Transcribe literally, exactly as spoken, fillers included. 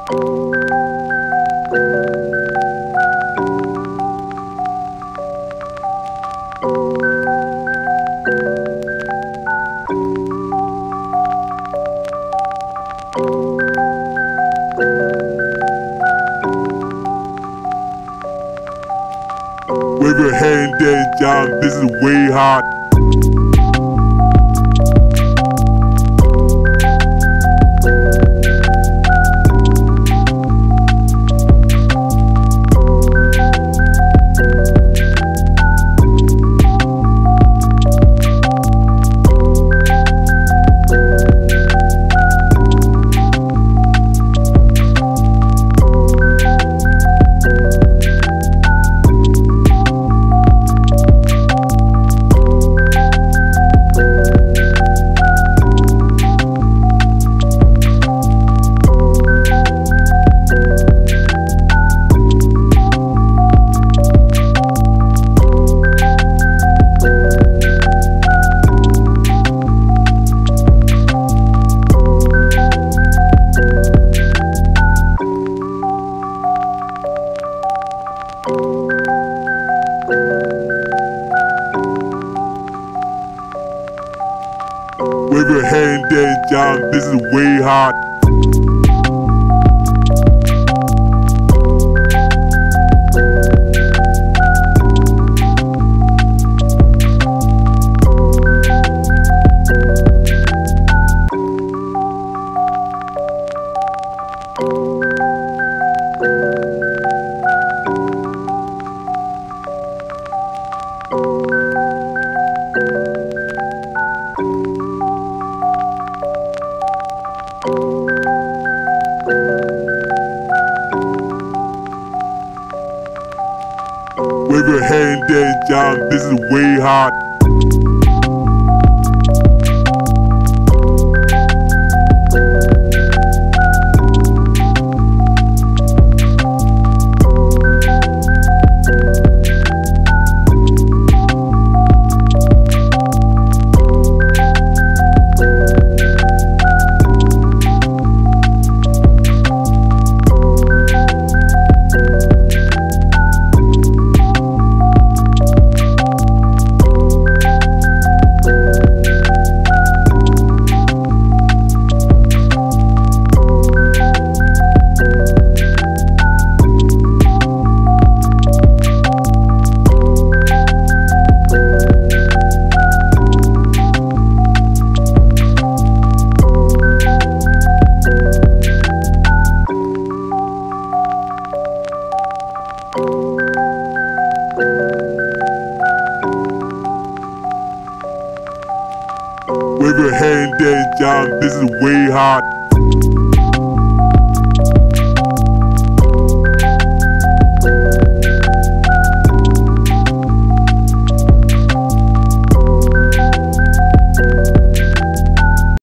Wave your hand there, John, this is way hot. Wave your hand there, John, this is way hot. Wave your hand there, John, this is way hot. Wave your hand there, John, this is way hot.